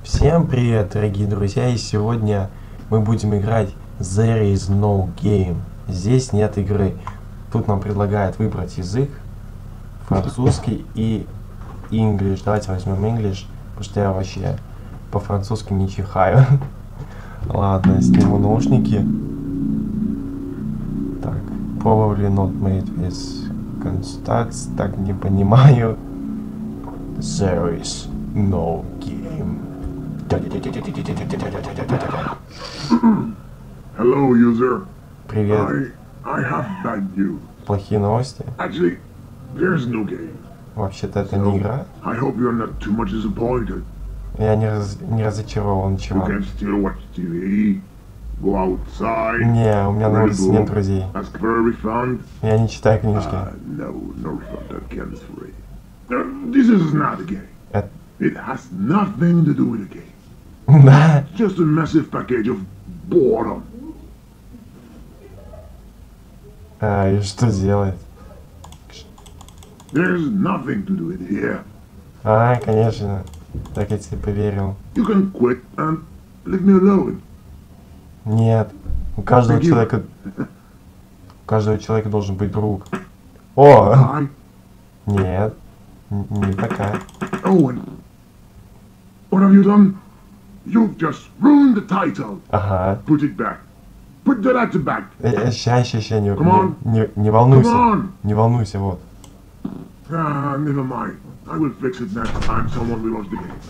Всем привет, дорогие друзья, и сегодня мы будем играть There is no game. Здесь нет игры. Тут нам предлагают выбрать язык, французский и English. Давайте возьмем English, потому что я вообще по-французски не чихаю. Ладно, сниму наушники. Так, probably not made with contacts. Так, не понимаю. There is no game. Hello, user. Привет. I have bad news. Плохие новости. Actually, there's no game. Вообще-то это не игра. I hope you're not too much disappointed. Я не разочарован, You чувак. can still watch TV, go outside, Не, у меня на улице нет друзей. ask for a refund. Я не читаю книжки. No refund again is free. This is not a game. Это- It has nothing to do with a game. Да. It's just a massive package of boredom. И что делать? There's nothing to do it here. Конечно. Так я тебе поверил. You can quit and leave me alone. Нет. У каждого Thank you. человека... У каждого человека должен быть друг. О! Bye. Нет. Не такая. Owen, what have you done? You've just ruined the title. Ага. Put it back. Put the letter back. Ща, Come on. не Come волнуйся. on. Не волнуйся, вот. Never mind. I will fix it next time someone will watch the game.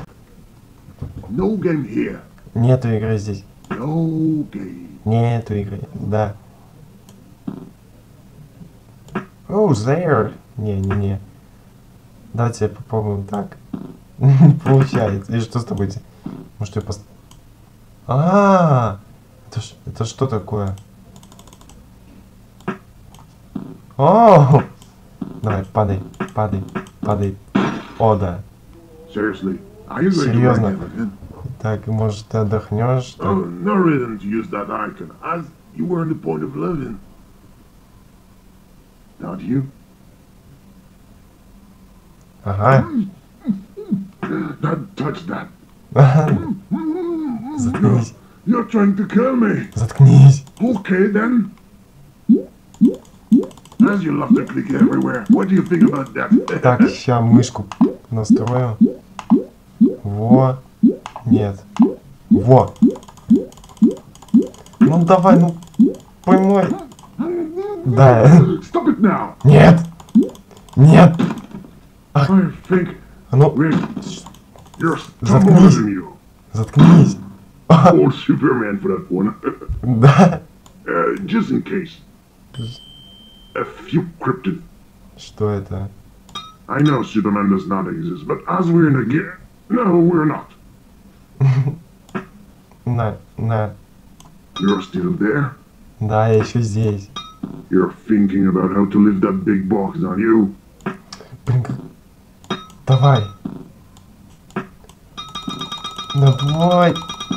No game here. Нету игры здесь. No game. Нету игры. Да. Oh, there. Не. Давайте попробуем так. Не получается. И что с тобой? Может, я пост... Это что такое? О! Давай, падай. О, да. Seriously, are you going to Серьезно? write everything? Так, может, ты отдохнешь? Oh, no reason to use that icon, as you were on the point of living. Not you. Ага. Don't touch that. Заткнись. You're trying to kill me. Заткнись. Okay then. As you love to click everywhere, what do you think about that? Так, ща мышку настрою. Во. Нет. Во. Ну давай, ну поймай. Да. Stop it now. Нет. I think Ну, you're Заткнись. stronger than you. заткнись. Or Superman for that one. Да. Just in case. A few cryptid. Что это? I know Superman does not exist, but as we're in a game, no, we're not. На. You're still there. Да, я еще здесь. You're thinking about how to lift that big box, aren't you? Блин, давай. Давай.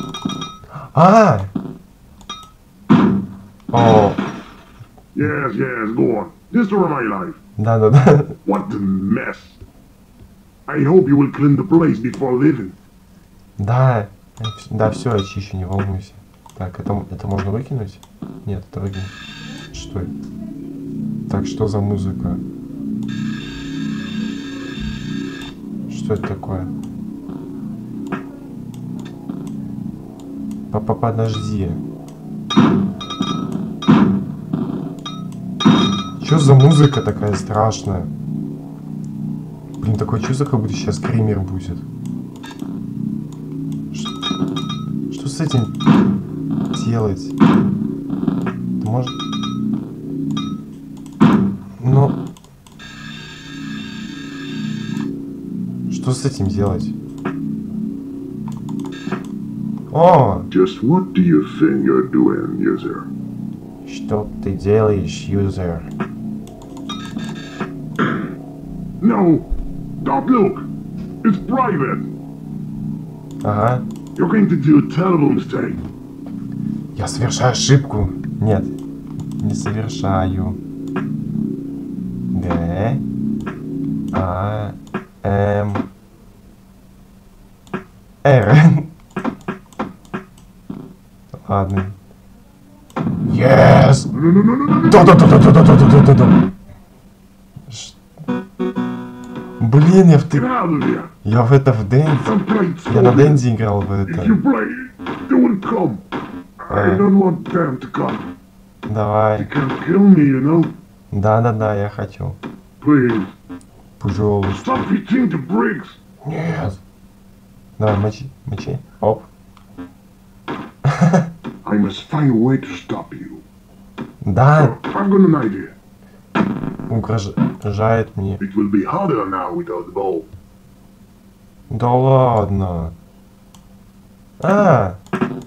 О, Yes, go on. Destroy my life. да. What a mess. I hope you will clean the place before leaving. Да, все, очищу, не волнуйся. Так, это можно выкинуть? Нет, это выкинуть. Что это? Так, что за музыка? Что это такое? Папа, подожди. Что за музыка такая страшная? Блин, такое чувство, как будто сейчас скример будет. Что с этим делать? Ты можешь... Ну... Что с этим делать? О! Just what do you think you're doing, user? Что ты делаешь, юзер? No! Don't look! It's private! Ага. You're going to do a terrible mistake. Я совершаю ошибку. Нет. Не совершаю. Г. А. М. R. Ладно. Yes! Да-да-да-да-да-да-да-да-да! Блин, я в Get out of here. Я в это в Дэнди. I'm playing Я на for you. Дэнди играл в If это. you play, do it come. I don't want them to come. They Давай. can kill me, you know. Да-да-да, я хочу. Please, Пожалуйста. stop eating the bricks. Нет. Давай, мочи, мочи. Оп. I must find a way to stop you. Да, I've got an idea. угрожает мне. It will be harder now without the ball. Да ладно. А.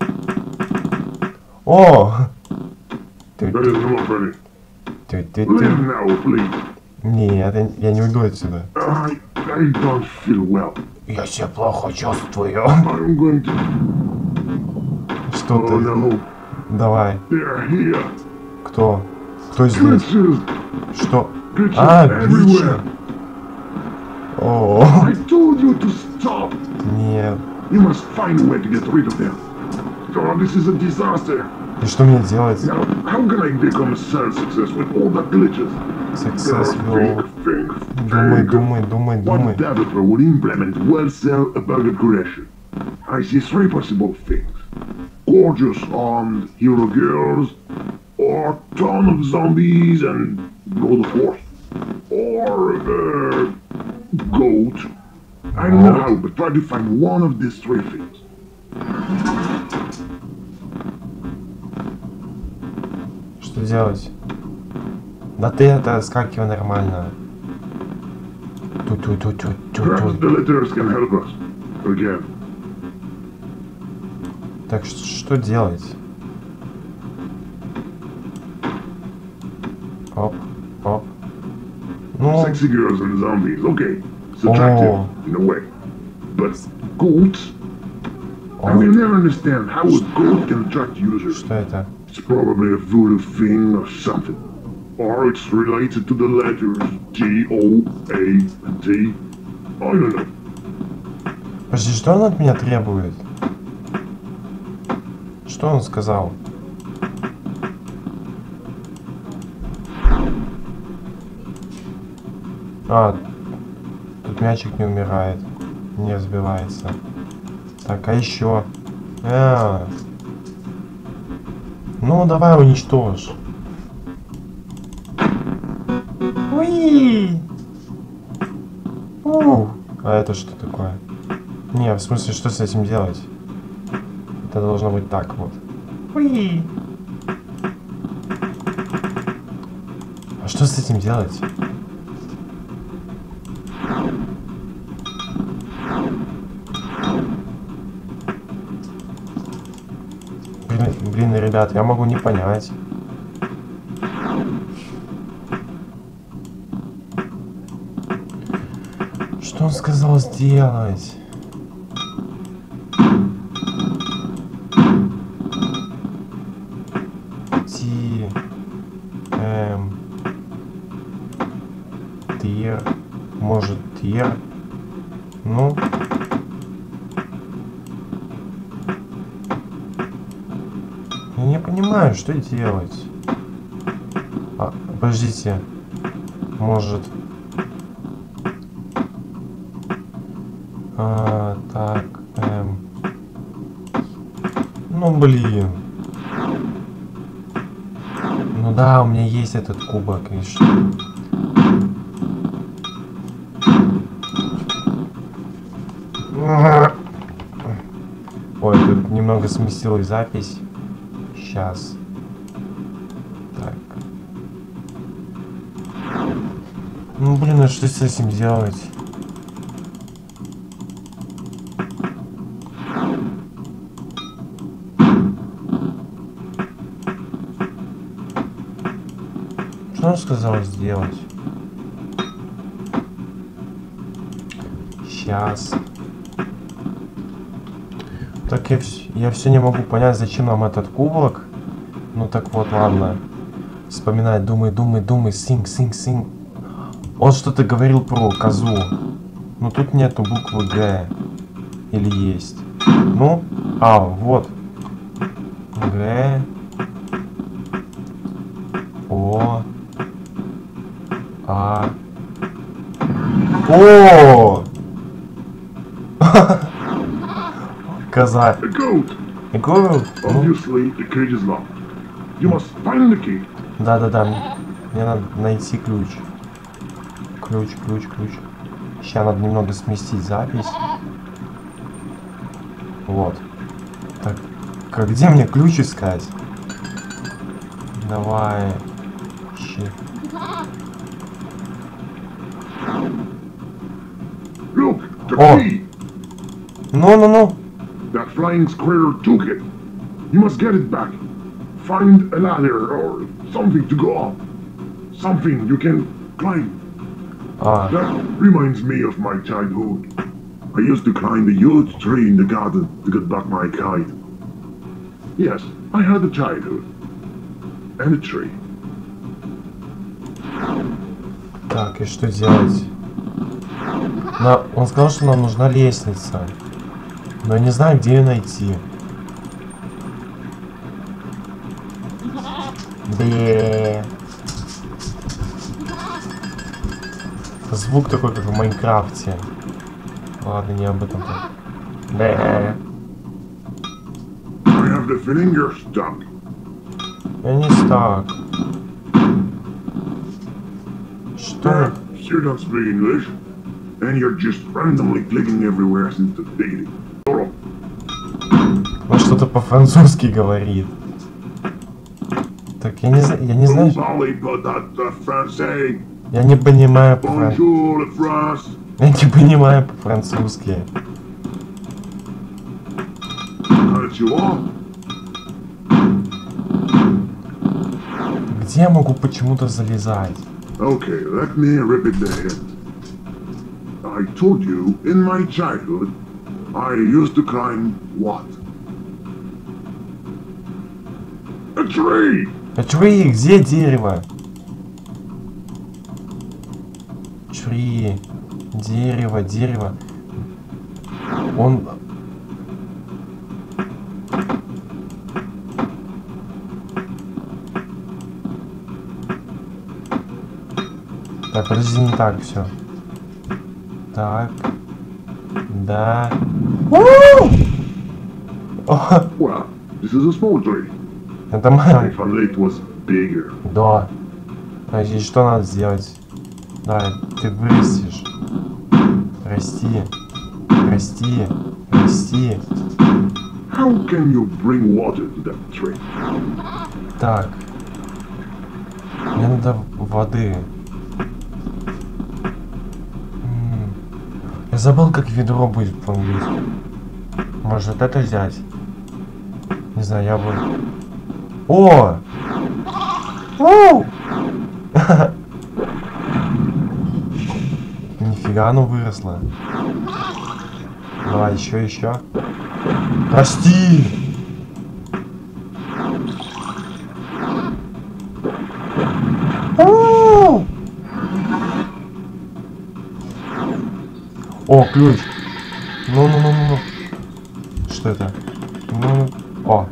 О. That is enough, Freddy. Ты. Leave now, please. Нет, я не уйду отсюда. I don't feel well. Я себя плохо чувствую. I'm going to... Что Oh ты? no, Давай. they're here. Кто? Кто здесь? Glitches. Что? Glitches А, бичи. everywhere. О, I told you to stop. нет. You must find a way to get rid of them. Oh, this is a disaster. И что мне делать? Now, how can I become a sales success with all the glitches? Successful. Think. Думай. What developer would implement well-sell a burger creation? I see three possible things. Gorgeous armed hero girls, or ton of zombies and gold horse, or goat. I don't know how, but try to find one of these three things. Что делать? Да ты это скакивай нормально. Perhaps the letters can help us. Again. Так что делать? Оп. Ну, Sexy girls and zombies, okay. It's attractive, Oh. in a way. But goats? I will never understand how a goat can attract users. что это? It's probably a voodoo thing or something. Or it's related to the letters G, O, A, and T. I don't know. Подожди, что он от меня требует? Что он сказал? А, тут мячик не умирает, не разбивается. Так, а еще? Ну, давай уничтожь. Уи! А это что такое? Не, в смысле, что с этим делать? Это должно быть так вот. Уи! А что с этим делать? Блин, ребят, я могу не понять. Что он сказал сделать? Тир. Может, тир? Ну. Я не понимаю, что делать. А, подождите. Может. Так. Ну, блин. Ну да, у меня есть этот кубок. И что? Ой, тут немного сместилась запись. Сейчас. Так. Ну, блин, а что с этим делать? Что он сказал сделать? Сейчас. Так я все не могу понять, зачем нам этот кубок. Ну так вот, ладно. Вспоминать, думай, sing. Он что-то говорил про козу. Но тут нету буквы Г. Или есть? Ну, а, вот. Г. О. А. О! Коза. A goat! Игору? Ну, Obviously, the cage is locked. You must find the key. да-да-да. Мне надо найти ключ. Ключ. Сейчас надо немного сместить запись. Вот. Так, где мне ключ искать? Давай. Щит. Look, the Oh. key! Ну. That flying squirrel took it. You must get it back. Find a ladder or something to go up. Something you can climb. А, That reminds me of my childhood. I used to climb a huge tree in the garden to get back my kite. Yes, I had a childhood. And a tree. так, и что делать? Он сказал, что нам нужна лестница. Но я не знаю, где ее найти. Бе. Звук такой, как в Майнкрафте. Ладно, не об этом. Бе. I have the feeling you're stuck. Я не стак. Что? You don't speak English. And you're just randomly clicking everywhere since the beginning. Он что-то по-французски говорит. Так, я не знаю. Я не понимаю по-французски. Я не понимаю по-французски. Где я могу почему-то залезать? Okay, let me repeat the hint. I told you, in my childhood, I used to climb what? A tree! А tree, где дерево? Tree. Дерево. Он... Так, подожди, не так все. Так. Да. Well, this is a small tree. Это If моя... only it was bigger. Да. А здесь что надо сделать? Да, ты вырастешь. Расти. How can you bring water to that tree? Так. Мне надо воды. Я забыл, как ведро будет по-английски. Может это взять? Не знаю, я бы... О! Нифига оно выросло. Давай, еще. Расти! О, ключ. Ну. Что это? Ну. О.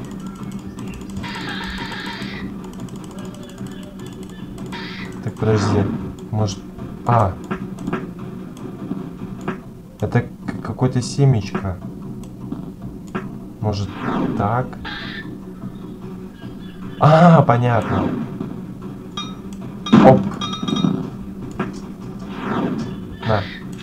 Так, подожди. Может... А. Это какое-то семечко. Может, так? А, понятно. Оп. На.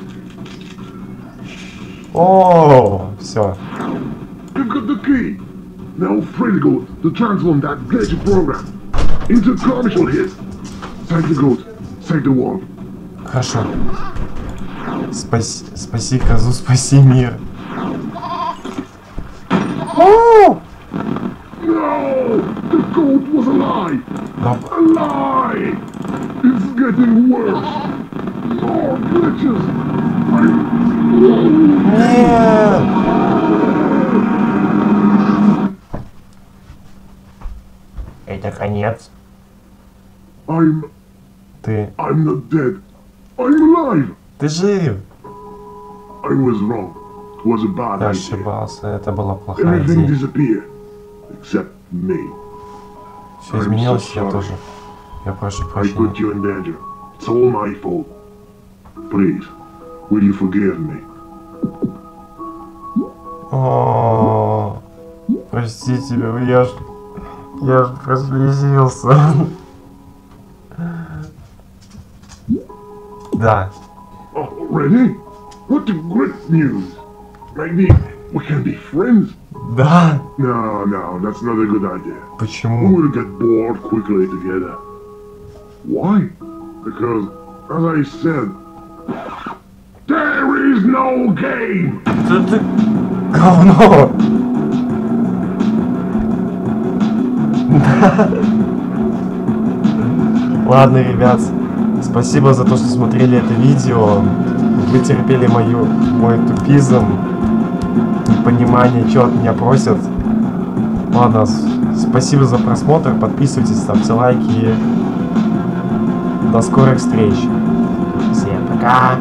О, все. You've got the key. Now free to go to transform that glitchy program into a commercial hit. Save the goat. Save the world. Хорошо. Спаси козу, спаси мир. No! The goat was a lie! A lie! It's getting worse! More glitches! Нет! Это конец. I'm not dead. I'm alive! Ты жив. I was wrong. was a bad Я idea. ошибался, это была плохая Everything идея. disappeared, except me. Все изменилось, я тоже. Я прошу I прощения. put you in danger. It's all my fault. Please, will you forgive me? О, простите, я ж прослезился. Да. Already? What a great news! Maybe we can be friends? Да. No, that's not a good idea. We Почему? will get bored quickly together. Why? Because, as I said, there is no game! Ты говно. Ладно, ребят, спасибо за то, что смотрели это видео. Вы терпели мой тупизм, непонимание, что от меня просят. Ладно, спасибо за просмотр, подписывайтесь, ставьте лайки и до скорых встреч. Всем пока.